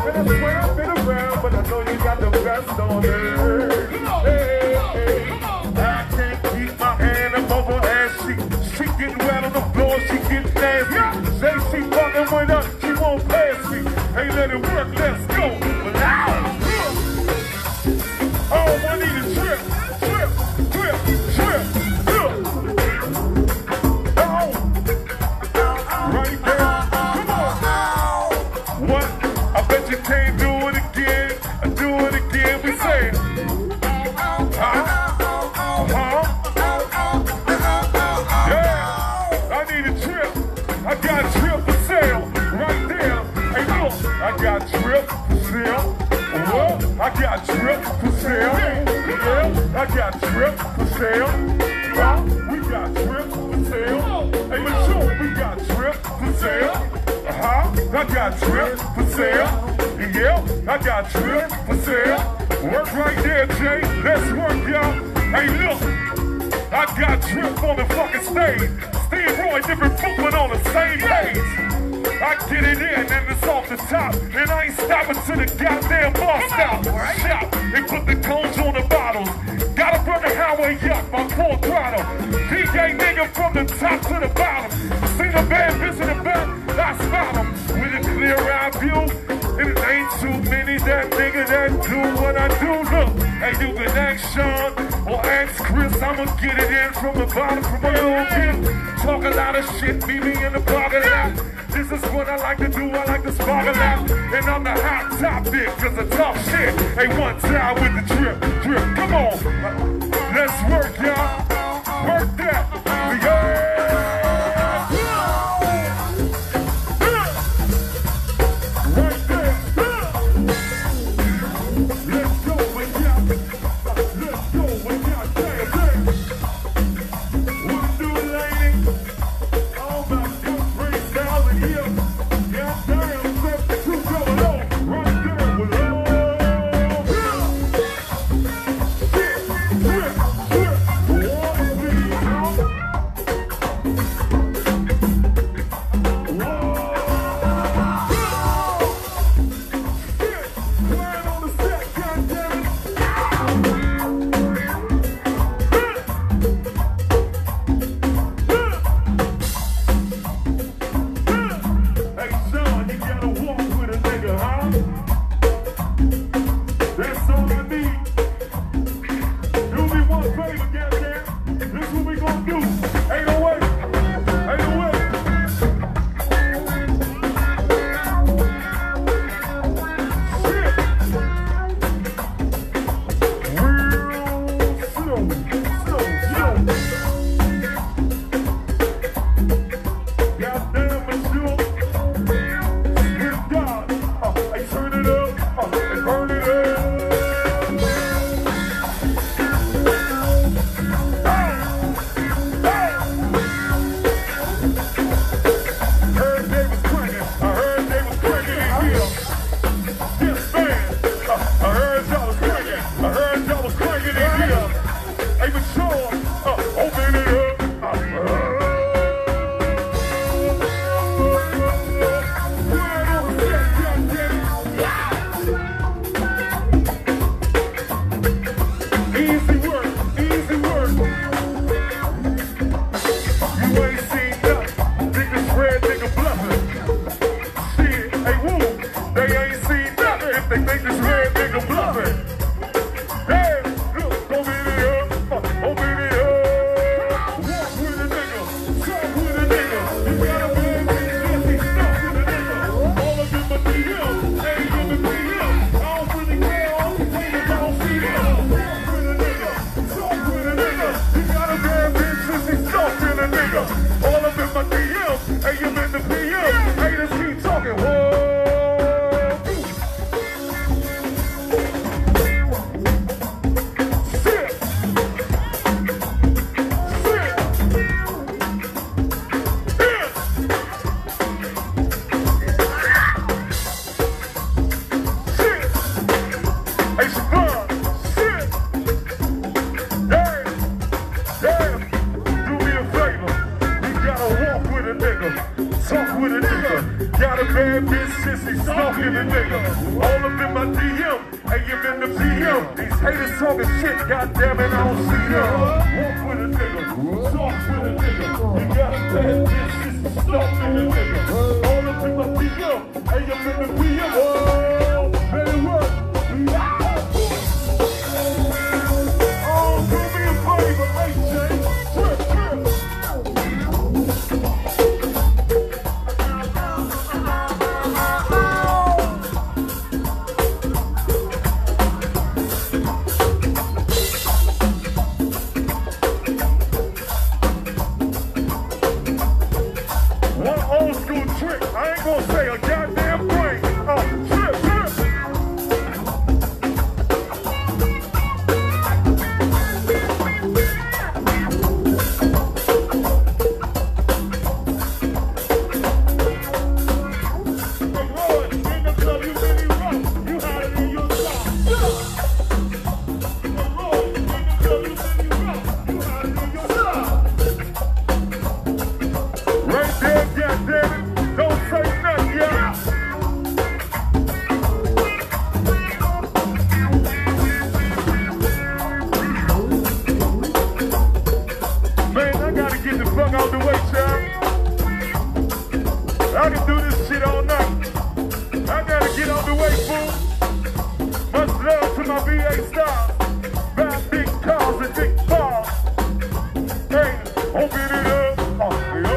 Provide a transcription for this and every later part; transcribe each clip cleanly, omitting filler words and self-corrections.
And I swear I've been around, but I know you got the best on earth. Hey, hey. I can't keep my hand above her ass. She getting wet on the floor, she getting nasty. Say she fucking with us, she won't pass me. Hey, let it work, let's go. But now, oh, I need a trip. Oh, right there. Come on. What? I bet you can't do it again. Do it again. We say, yeah. I need a trip. I got a trip for sale. Right there. Hey, look. I got a trip for sale. What? I got a trip for sale. Yeah. I got a trip for sale. We got trip for sale. Hey, Mature, we got trip for sale. I got trip for sale. Yeah, I got trip for sale. Work right there, Jay. Let's work, y'all. Hey, look, I got trip on the fucking stage. Steve Roy, different foot, but on the same page. I get it in and it's off the top. And I ain't stopping to the goddamn bar stop. Shop and put the cones on the bottles. Gotta burn the highway up on full throttle. DJ nigga from the top to the bottom. See the band bitch in the back, I spot him. With a clear eye view. And it ain't too many that nigga that do what I do. Look, hey, you can ask Sean or ask Chris. I'ma get it in from the bottom from a little bit. Talk a lot of shit, meet me in the parking lot. This is what I like to do, I like to spark a lot. And I'm the hot topic, cause I talk shit. Hey, one time with the drip, come on. Let's work, y'all. Work that. Yeah. Right there. Let's go, let's go, what to do, lady? Oh my God, freestyle in here. Yeah, damn, let's go, right there, with stalking the nigga. All up in my DM, AM in the PM. These haters talking shit, goddamn it, I don't see them. Walk with a nigga, talk with a nigga. You got a bad bitch, just stalking the nigga. All up in my DM, AM in the PM. Oh, better work. Oh, do me a favor, AJ. Trip, trip. One old school trick, I ain't gonna say a goddamn thing. Oh, trip, trip. Right there, goddamn it. Don't say nothing, y'all. Man, I gotta get the fuck out the way, child. I can do this shit all night. I gotta get out the way, fool. Much love to my VA stars. Buy big cars and big bars. Hey, open it up. Oh, yo.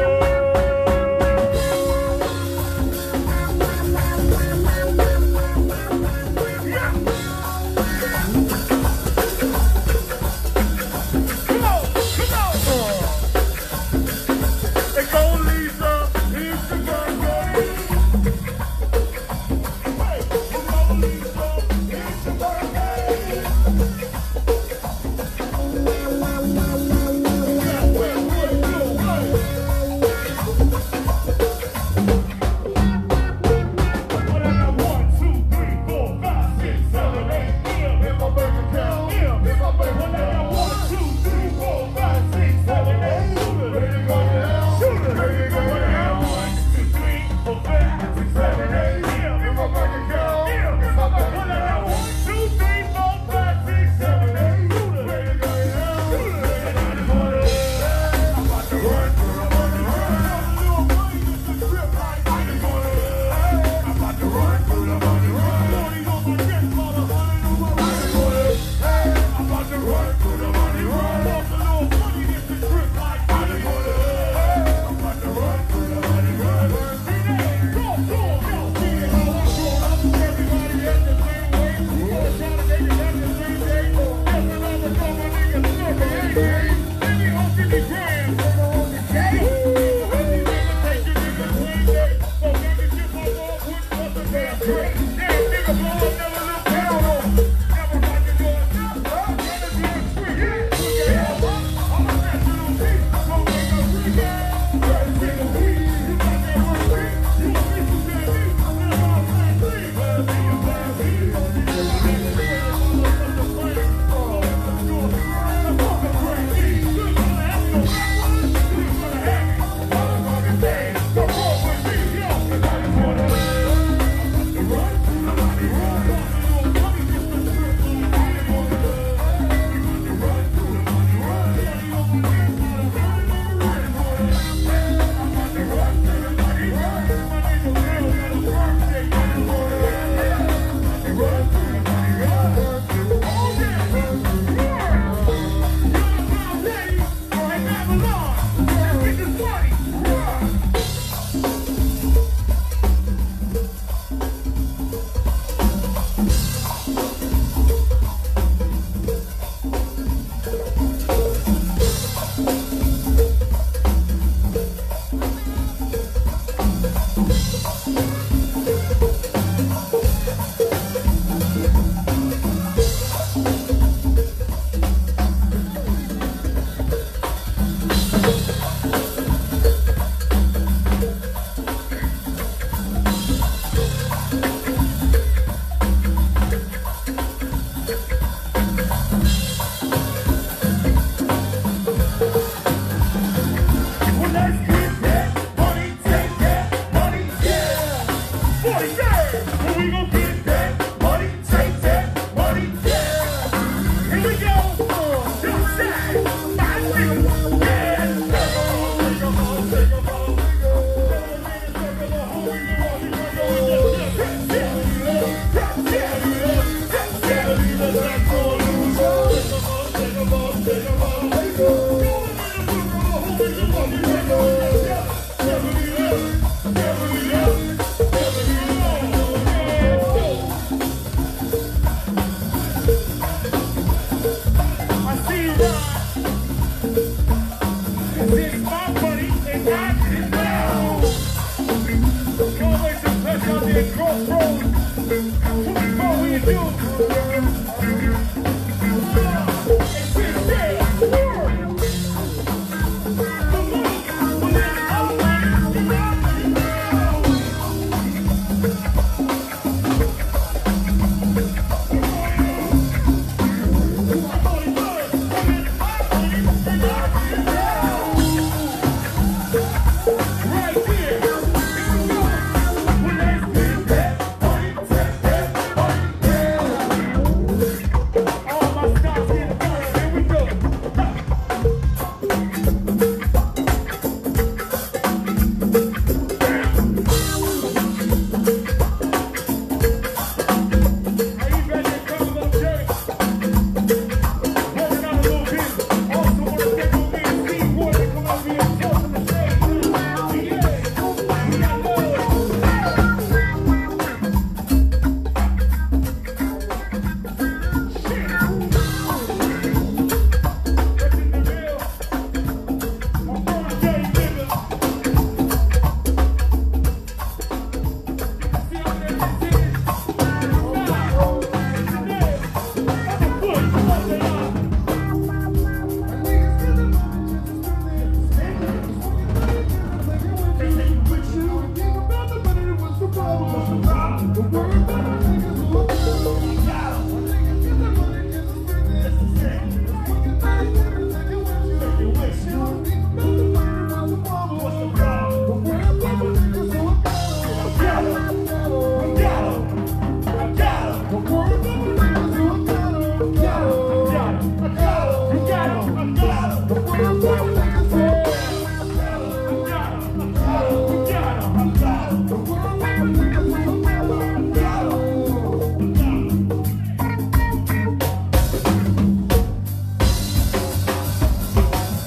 24 we do.